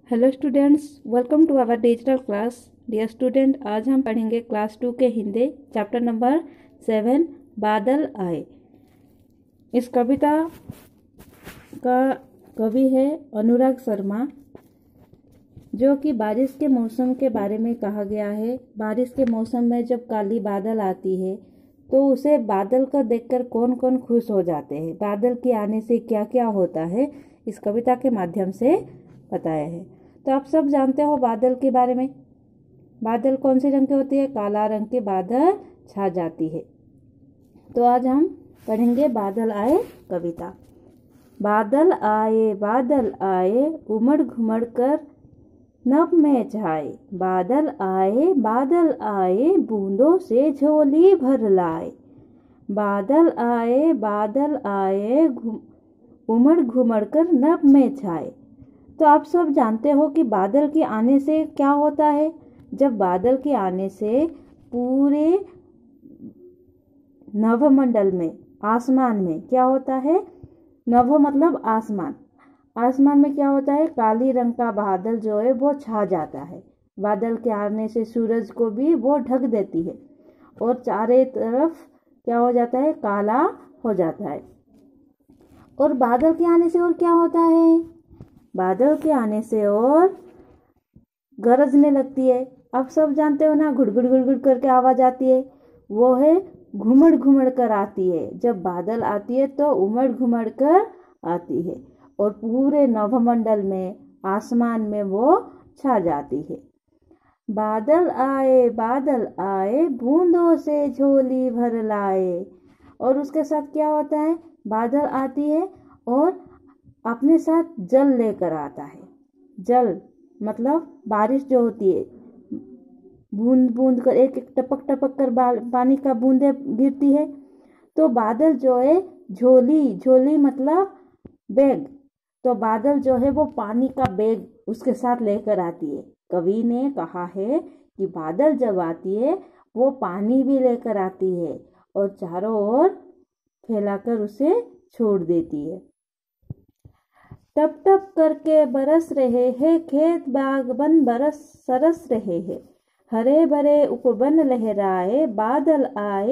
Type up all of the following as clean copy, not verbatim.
Hello students, welcome to our digital class. Dear student, आज हम पढ़ेंगे क्लास 2 के हिंदी चैप्टर नंबर 7 बादल आए। इस कविता का कवि है अनुराग शर्मा, जो कि बारिश के मौसम के बारे में कहा गया है। बारिश के मौसम में जब काली बादल आती है तो उसे बादल को देखकर कौन कौन खुश हो जाते हैं, बादल के आने से क्या क्या होता है, इस कविता के माध्यम से बताया है। तो आप सब जानते हो बादल के बारे में। बादल कौन से रंग के होते हैं? काला रंग के बादल छा जाती है। तो आज हम पढ़ेंगे बादल आए कविता। बादल आए उमड़ घुमड़ कर नभ में छाए। बादल आए बूंदों से झोली भर लाए। बादल आए उमड़ घुमड़ कर नभ में छाए। तो आप सब जानते हो कि बादल के आने से क्या होता है। जब बादल के आने से पूरे नभमंडल में, आसमान में क्या होता है? नभ मतलब आसमान। आसमान में क्या होता है? काली रंग का बादल जो है वो छा जाता है। बादल के आने से सूरज को भी वो ढक देती है और चारों तरफ क्या हो जाता है? काला हो जाता है। और बादल के आने से और क्या होता है? बादल के आने से और गरजने लगती है। आप सब जानते हो ना, घुड़घुड़ घुड़घुड़ करके आवाज आती है, वो है घुमड़ घुमड़ कर आती है। जब बादल आती है तो उमड़ घुमड़ कर आती है और पूरे नभमंडल में, आसमान में वो छा जाती है। बादल आए बूंदों से झोली भर लाए। और उसके साथ क्या होता है? बादल आती है और अपने साथ जल लेकर आता है। जल मतलब बारिश जो होती है, बूंद बूंद कर, एक एक टपक टपक कर पानी का बूंदे गिरती है। तो बादल जो है झोली मतलब बैग। तो बादल जो है वो पानी का बैग उसके साथ लेकर आती है। कवि ने कहा है कि बादल जब आती है वो पानी भी लेकर आती है और चारों ओर फैलाकर उसे छोड़ देती है। टप टप करके बरस रहे हैं खेत बाग बन, बरस सरस रहे हैं। हरे भरे उपवन लहराए, बादल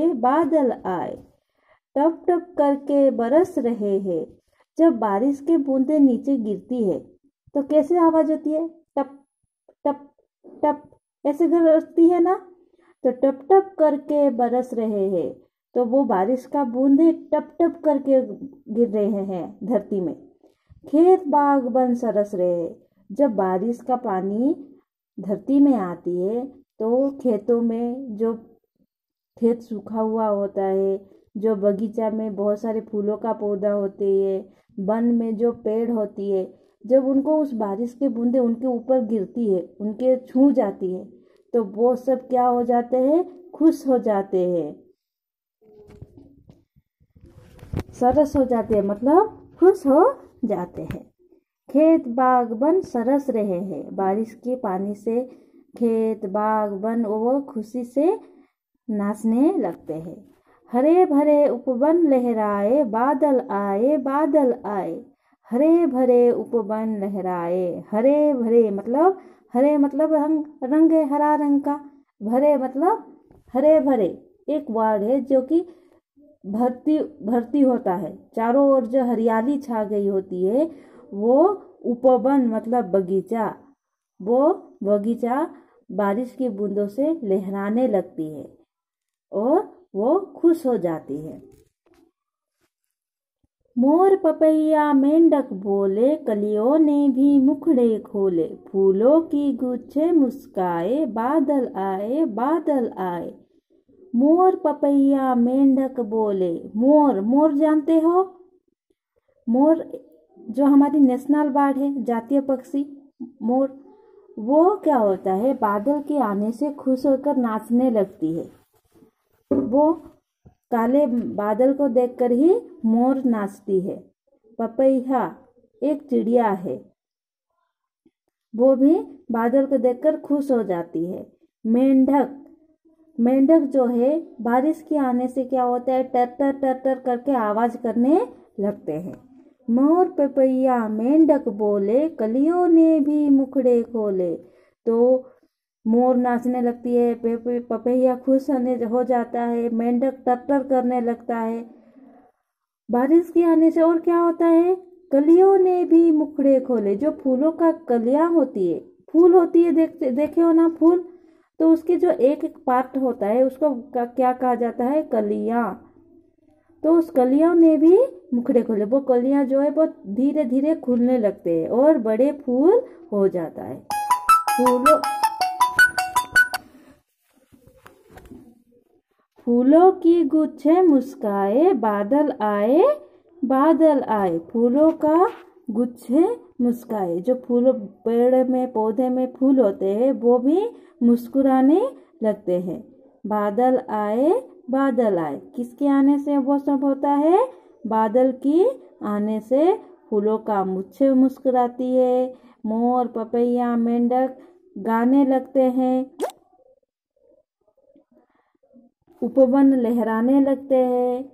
आए। टप टप करके बरस रहे हैं। जब बारिश के बूंदें नीचे गिरती है तो कैसे आवाज होती है? टप टप टप, ऐसे गरजती है ना। तो टप टप करके बरस रहे हैं, तो वो बारिश का बूंदे टप टप करके गिर रहे हैं धरती में। खेत बाग बन सरस रहे। जब बारिश का पानी धरती में आती है तो खेतों में, जो खेत सूखा हुआ होता है, जो बगीचा में बहुत सारे फूलों का पौधा होते हैं, वन में जो पेड़ होती है, जब उनको उस बारिश के बूंदे उनके ऊपर गिरती है, उनके छू जाती है, तो वो सब क्या हो जाते हैं? खुश हो जाते हैं, सरस हो जाते हैं, मतलब खुश हो जाते हैं। खेत बाग बन सरस रहे हैं। बारिश के पानी से खेत बाग बन वो खुशी से नाचने लगते हैं। हरे भरे उपवन लहराए, बादल आए। हरे भरे उपवन लहराए। हरे मतलब रंग है, हरा रंग का। भरे मतलब हरे भरे, एक वर्ड है जो कि भर्ती होता है। चारों ओर जो हरियाली छा गई होती है वो उपवन मतलब बगीचा। वो बगीचा बारिश की बूंदों से लहराने लगती है और वो खुश हो जाती है। मोर पपैया मेंढक बोले, कलियों ने भी मुखड़े खोले। फूलों की गुच्छे मुस्काए, बादल आए। मोर पपैया मेंढक बोले। मोर जानते हो? मोर जो हमारी नेशनल बर्ड है, जातीय पक्षी मोर, वो क्या होता है? बादल के आने से खुश होकर नाचने लगती है। वो काले बादल को देखकर ही मोर नाचती है। पपैया एक चिड़िया है, वो भी बादल को देखकर खुश हो जाती है। मेंढक जो है, बारिश के आने से क्या होता है? टर टर टर टर करके आवाज करने लगते हैं। मोर पपैया मेंढक बोले, कलियों ने भी मुखड़े खोले। तो मोर नाचने लगती है, पपैया खुश हो जाता है, मेंढक टट्टर करने लगता है। बारिश के आने से और क्या होता है, कलियों ने भी मुखड़े खोले। जो फूलों का कलियां होती है, फूल होती है, देखे हो ना फूल, तो उसके जो एक एक पार्ट होता है उसको क्या कहा जाता है, कलियां। तो उस कलियों ने भी मुखड़े खोले, वो कलियां जो है वो धीरे धीरे खुलने लगते हैं और बड़े फूल हो जाता है। फूलों की गुच्छे मुस्काए, बादल आए बादल आए। फूलों का गुच्छे मुस्काए, जो फूल पेड़ में पौधे में फूल होते हैं वो भी मुस्कुराने लगते हैं। बादल आए बादल आए, किसके आने से वो सब होता है, बादल की आने से फूलों का मुच्छे मुस्कुराती है। मोर पपैया मेंढक गाने लगते हैं, उपवन लहराने लगते हैं।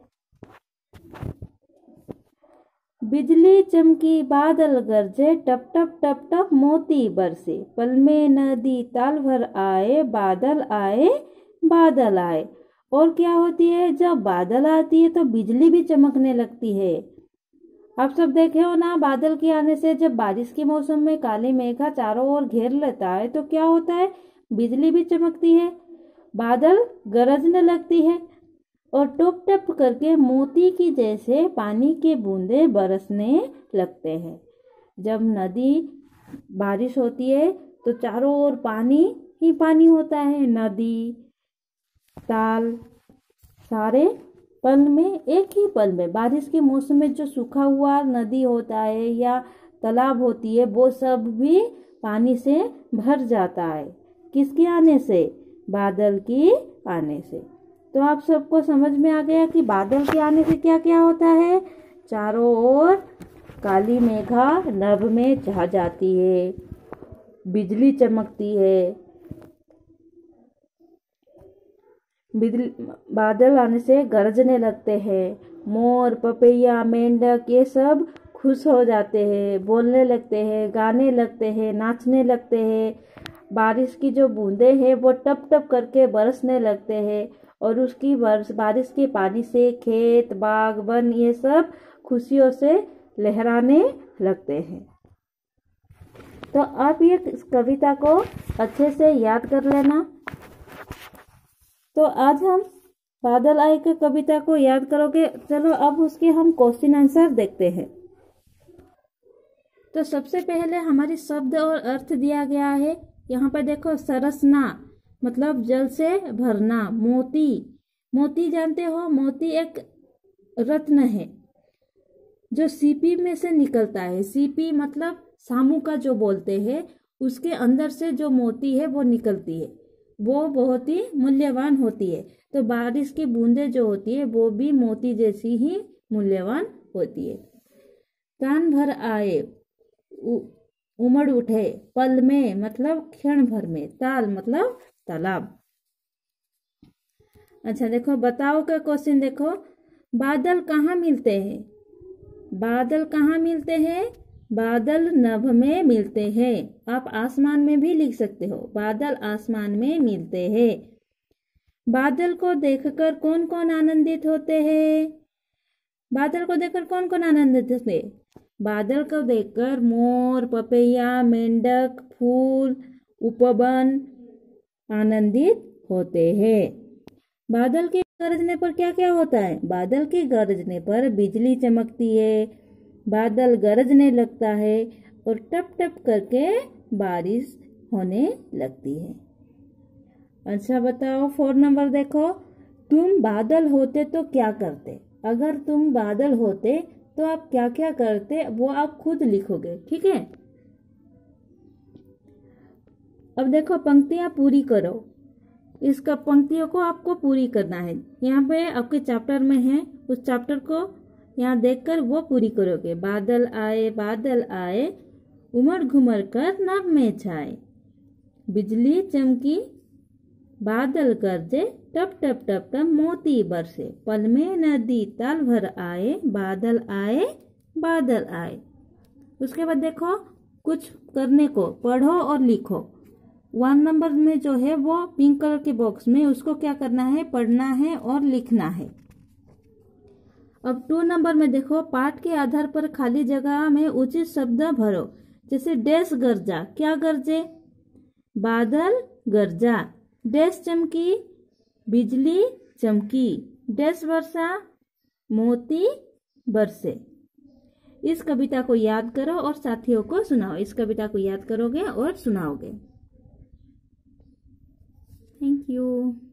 बिजली चमकी बादल गरजे, टप टप टप टप मोती बरसे। पल में नदी ताल भर आए, बादल आए बादल आए। और क्या होती है, जब बादल आती है तो बिजली भी चमकने लगती है। आप सब देखे हो ना, बादल के आने से जब बारिश के मौसम में काली मेघा चारों ओर घेर लेता है तो क्या होता है, बिजली भी चमकती है, बादल गरजने लगती है और टप टप करके मोती की जैसे पानी के बूंदे बरसने लगते हैं। जब नदी बारिश होती है तो चारों ओर पानी ही पानी होता है, नदी ताल सारे पल में, एक ही पल में बारिश के मौसम में जो सूखा हुआ नदी होता है या तालाब होती है वो सब भी पानी से भर जाता है। किसके आने से, बादल की आने से। तो आप सबको समझ में आ गया कि बादल के आने से क्या क्या होता है, चारों ओर काली मेघा नभ में छा जाती है, बिजली चमकती है। बादल आने से गरजने लगते हैं, मोर पपैया मेंढक ये सब खुश हो जाते हैं, बोलने लगते हैं, गाने लगते हैं, नाचने लगते हैं। बारिश की जो बूंदे हैं वो टप टप करके बरसने लगते हैं और उसकी बारिश के पानी से खेत बाग वन ये सब खुशियों से लहराने लगते हैं। तो आप ये कविता को अच्छे से याद कर लेना। तो आज हम बादल आए की कविता को याद करोगे। चलो अब उसके हम क्वेश्चन आंसर देखते हैं। तो सबसे पहले हमारी शब्द और अर्थ दिया गया है। यहाँ पर देखो, सरसना मतलब जल से भरना। मोती, मोती जानते हो, मोती एक रत्न है जो सीपी में से निकलता है। सीपी मतलब सामू का जो बोलते हैं, उसके अंदर से जो मोती है वो निकलती है, वो बहुत ही मूल्यवान होती है। तो बारिश की बूंदें जो होती है वो भी मोती जैसी ही मूल्यवान होती है। कान भर आए, उमड़ उठे। पल में मतलब क्षण भर में। ताल मतलब तालाब। अच्छा देखो, बताओ का क्वेश्चन देखो, बादल कहाँ मिलते हैं, बादल कहाँ मिलते हैं, बादल नभ में मिलते हैं। आप आसमान में भी लिख सकते हो, बादल आसमान में मिलते हैं। बादल को देखकर कौन कौन आनंदित होते हैं, बादल को देखकर कौन कौन आनंदित होते हैं, बादल को देखकर मोर पपैया मेंढक फूल उपवन आनंदित होते हैं। बादल के गरजने पर क्या क्या होता है, बादल के गरजने पर बिजली चमकती है, बादल गरजने लगता है और टप टप करके बारिश होने लगती है। अच्छा बताओ 4 नंबर देखो, तुम बादल होते तो क्या करते। अगर तुम बादल होते तो आप क्या क्या करते वो आप खुद लिखोगे, ठीक है। अब देखो पंक्तियां पूरी करो। इसका पंक्तियों को आपको पूरी करना है। यहाँ पे आपके चैप्टर में है, उस चैप्टर को यहाँ देखकर वो पूरी करोगे। बादल आए उमड़ घुमड़ कर नभ में छाए, बिजली चमकी बादल गरजे टप टप टप टप मोती बरसे। पल में नदी ताल भर आए, बादल आए बादल आए। उसके बाद देखो कुछ करने को, पढ़ो और लिखो। 1 नंबर में जो है वो पिंक कलर के बॉक्स में, उसको क्या करना है, पढ़ना है और लिखना है। अब 2 नंबर में देखो, पाठ के आधार पर खाली जगह में उचित शब्द भरो। जैसे डैश गरजा, क्या गरजे, बादल गरजा। डैश चमकी, बिजली चमकी। डैश वर्षा, मोती बरसे। इस कविता को याद करो और साथियों को सुनाओ। इस कविता को याद करोगे और सुनाओगे। Thank you.